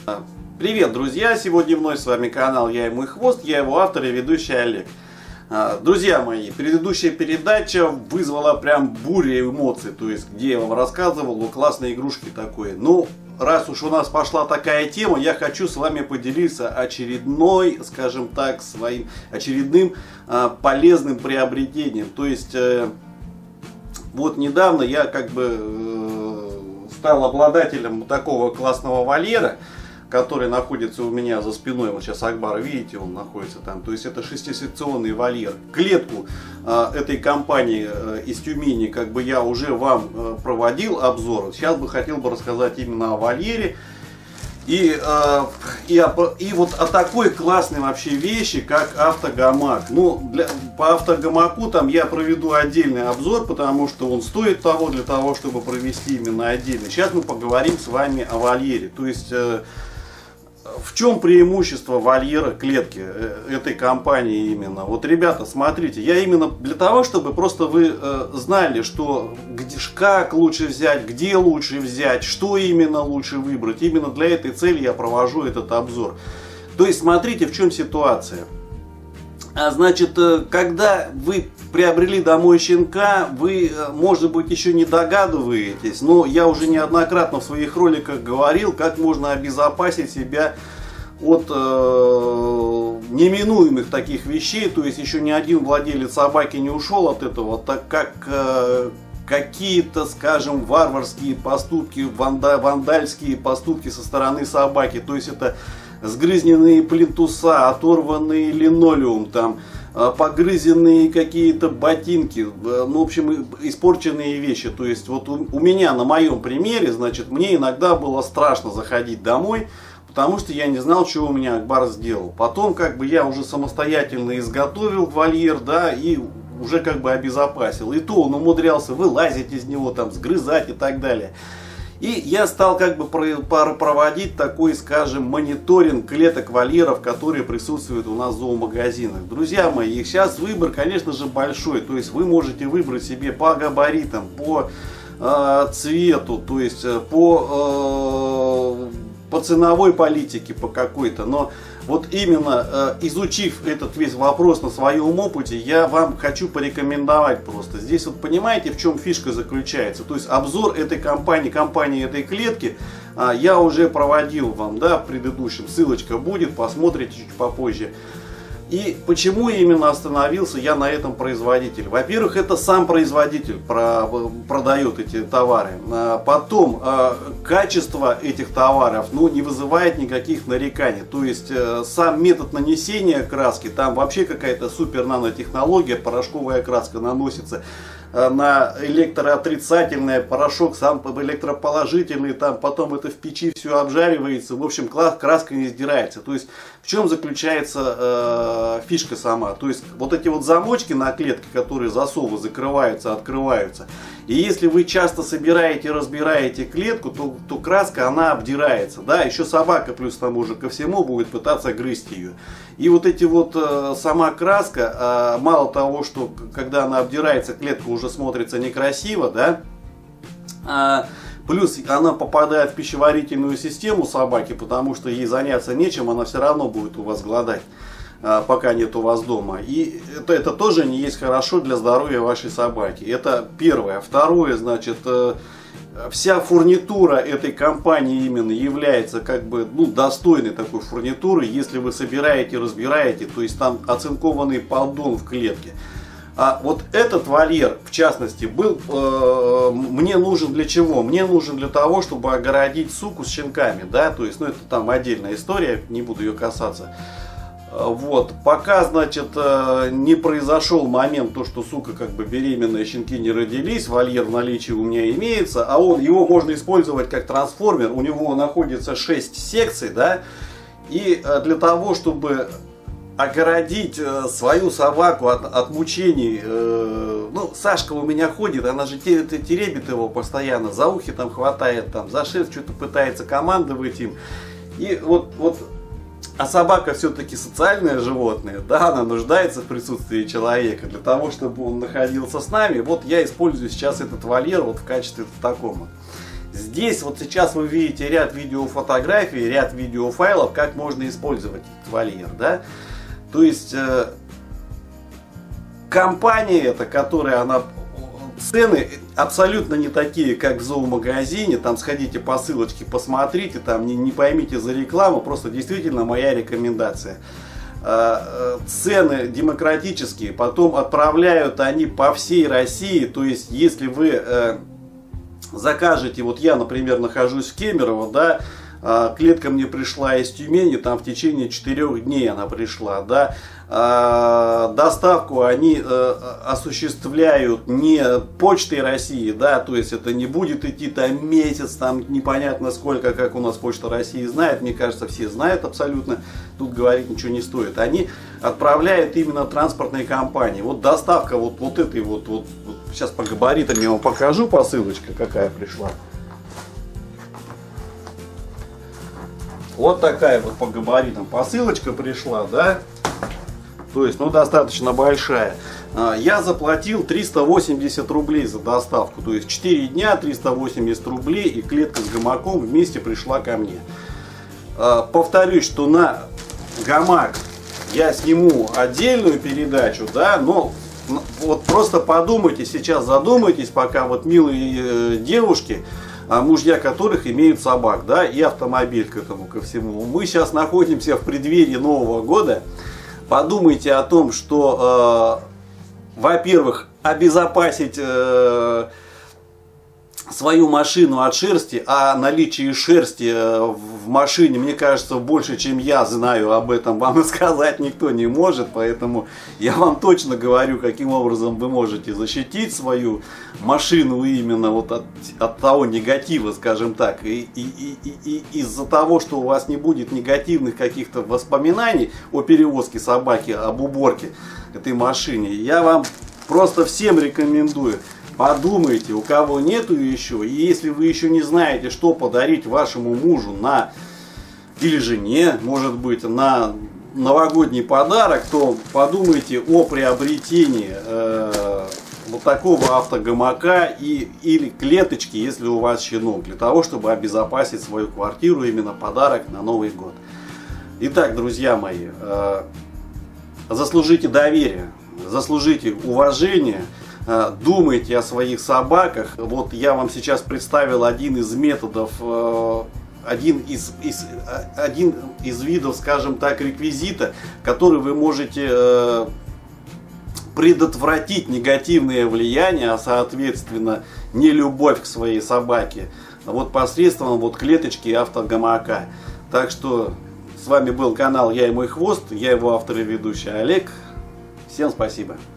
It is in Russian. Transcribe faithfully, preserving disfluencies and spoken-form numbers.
Привет, друзья! Сегодня вновь с вами канал «Я и мой хвост», я его автор и ведущий Олег. Друзья мои, предыдущая передача вызвала прям бурю эмоций, то есть где я вам рассказывал о классной игрушке такой. Ну, раз уж у нас пошла такая тема, я хочу с вами поделиться очередной, скажем так, своим очередным э, полезным приобретением. То есть, э, вот недавно я как бы э, стал обладателем такого классного вольера, который находится у меня за спиной. Вот сейчас Акбар, видите, он находится там. То есть это шестисекционный вольер. Клетку э, этой компании э, из Тюмени как бы я уже вам э, проводил обзор. Сейчас бы хотел бы рассказать именно о вольере. И, э, и, о, и вот о такой классной вообще вещи, как автогамак. Ну, для, по автогамаку там я проведу отдельный обзор, потому что он стоит того, для того, чтобы провести именно отдельно. Сейчас мы поговорим с вами о вольере. То есть... Э, В чем преимущество вольера клетки этой компании именно? Вот, ребята, смотрите, я именно для того, чтобы просто вы э, знали, что где, как лучше взять, где лучше взять, что именно лучше выбрать. Именно для этой цели я провожу этот обзор. То есть, смотрите, в чем ситуация. А значит, когда вы приобрели домой щенка, вы, может быть, еще не догадываетесь, но я уже неоднократно в своих роликах говорил, как можно обезопасить себя от э, неминуемых таких вещей. То есть еще ни один владелец собаки не ушел от этого, так как э, какие-то, скажем, варварские поступки, ванда, вандальские поступки со стороны собаки, то есть это сгрызненные плинтуса, оторванный линолеум, там, погрызенные какие-то ботинки, ну, в общем, испорченные вещи. То есть вот у, у меня на моем примере, значит, мне иногда было страшно заходить домой, потому что я не знал, что у меня Акбар сделал. Потом как бы я уже самостоятельно изготовил вольер, да, и уже как бы обезопасил. И то он умудрялся вылазить из него, там, сгрызать и так далее. И я стал как бы проводить такой, скажем, мониторинг клеток вольеров, которые присутствуют у нас в зоомагазинах. Друзья мои, их сейчас выбор, конечно же, большой. То есть вы можете выбрать себе по габаритам, по э, цвету, то есть по, э, по ценовой политике, по какой-то. Но вот именно э, изучив этот весь вопрос на своем опыте, я вам хочу порекомендовать просто. Здесь вот понимаете, в чем фишка заключается. То есть обзор этой компании, компании этой клетки э, я уже проводил вам, да, в предыдущем. Ссылочка будет, посмотрите чуть попозже. И почему именно остановился я на этом производителе? Во-первых, это сам производитель продает эти товары. Потом, качество этих товаров, ну, не вызывает никаких нареканий. То есть, сам метод нанесения краски, там вообще какая-то супер нанотехнология, порошковая краска наносится на электроотрицательный порошок, сам электроположительный, там потом это в печи все обжаривается, в общем, краска не сдирается. То есть в чем заключается э, фишка сама? То есть вот эти вот замочки на клетке, которые засовы закрываются, открываются, и если вы часто собираете, разбираете клетку, то, то краска она обдирается, да, еще собака плюс к тому же ко всему будет пытаться грызть ее. И вот эти вот, э, сама краска, э, мало того, что когда она обдирается, клетка уже смотрится некрасиво, да, э, плюс она попадает в пищеварительную систему собаки, потому что ей заняться нечем, она все равно будет у вас голодать, э, пока нет у вас дома. И это, это тоже не есть хорошо для здоровья вашей собаки. Это первое. Второе, значит... Э, Вся фурнитура этой компании именно является как бы, ну, достойной такой фурнитурой, если вы собираете, разбираете, то есть там оцинкованный поддон в клетке. А вот этот вольер, в частности, был э, мне нужен для чего? Мне нужен для того, чтобы огородить суку с щенками, да, то есть, ну, это там отдельная история, не буду ее касаться. Вот, пока, значит, не произошел момент, то, что сука как бы беременная, щенки не родились, вольер в наличии у меня имеется, а он, его можно использовать как трансформер, у него находится шесть секций, да, и для того, чтобы огородить свою собаку от, от мучений, э, ну, Сашка у меня ходит, она же теребит его постоянно, за ухи там хватает, там, за шерсть что-то пытается командовать им, и вот, вот, а собака все-таки социальное животное, да, она нуждается в присутствии человека для того, чтобы он находился с нами. Вот я использую сейчас этот вольер вот в качестве такого. Здесь вот сейчас вы видите ряд видеофотографий, ряд видеофайлов, как можно использовать этот вольер, да. То есть э, компания эта, которая она... Цены абсолютно не такие, как в зоомагазине. Там сходите по ссылочке, посмотрите, там не, не поймите за рекламу, просто действительно моя рекомендация. Цены демократические, потом отправляют они по всей России. То есть, если вы закажете, вот я, например, нахожусь в Кемерово, да, клетка мне пришла из Тюмени, там в течение четырёх дней она пришла, да. Доставку они осуществляют не почтой России, да, то есть это не будет идти там месяц, там непонятно сколько, как у нас Почта России знает, мне кажется, все знают абсолютно, тут говорить ничего не стоит. Они отправляют именно транспортные компании. Вот доставка вот, вот этой вот, вот, вот, сейчас по габаритам я вам покажу, посылочка какая пришла. Вот такая вот по габаритам посылочка пришла, да. То есть, ну, достаточно большая. Я заплатил триста восемьдесят рублей за доставку. То есть, четыре дня, триста восемьдесят рублей, и клетка с гамаком вместе пришла ко мне. Повторюсь, что на гамак я сниму отдельную передачу, да, но вот просто подумайте, сейчас задумайтесь, пока вот милые девушки, мужья которых имеют собак, да, и автомобиль к этому ко всему. Мы сейчас находимся в преддверии Нового года. Подумайте о том, что, э, во-первых, обезопасить э, свою машину от шерсти, а наличие шерсти в машине, мне кажется, больше, чем я знаю об этом, вам и сказать никто не может, поэтому я вам точно говорю, каким образом вы можете защитить свою машину именно вот от, от того негатива, скажем так, и, и, и, и, и из-за того, что у вас не будет негативных каких-то воспоминаний о перевозке собаки, об уборке этой машины, я вам просто всем рекомендую. Подумайте, у кого нету еще, и если вы еще не знаете, что подарить вашему мужу на или жене, может быть, на новогодний подарок, то подумайте о приобретении э, вот такого автогамака и, или клеточки, если у вас щенок, для того, чтобы обезопасить свою квартиру, именно подарок на Новый год. Итак, друзья мои, э, заслужите доверие, заслужите уважение. Думайте о своих собаках. Вот я вам сейчас представил один из методов, один из, из, один из видов, скажем так, реквизита, который вы можете предотвратить негативное влияние, а соответственно нелюбовь к своей собаке, вот посредством вот клеточки автогамака. Так что с вами был канал Я и мой хвост, я его автор и ведущий Олег. Всем спасибо.